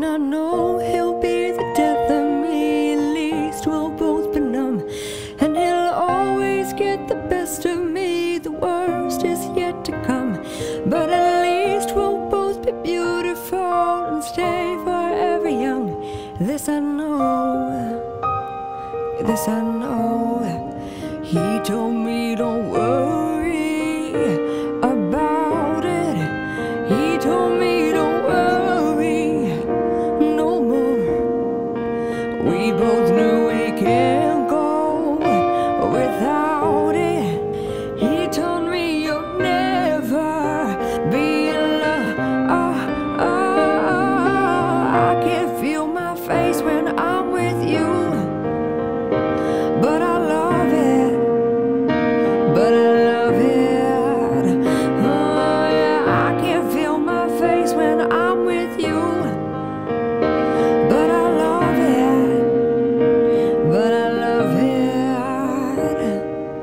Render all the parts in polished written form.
I know he'll be the death of me. At least we'll both be numb, and he'll always get the best of me. The worst is yet to come, but at least we'll both be beautiful and stay forever young. This I know, this I know. He told me don't worry about it. He told me don't worry no more. We both knew we can't go without it. He told me you'll never be in love. I can't feel my face when I'm with you, but I love it, but I love it. Oh yeah, I can't feel my face when I'm with you, but I love it, but I love it.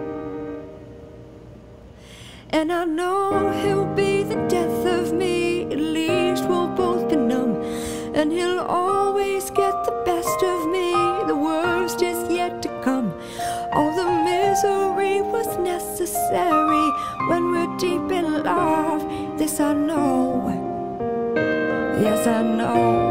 And I know he'll be the death of me. At least we'll both be numb, and he'll always get the best of me. The worst is yet to come. All the misery was necessary when we're deep in love. This I know, yes I know.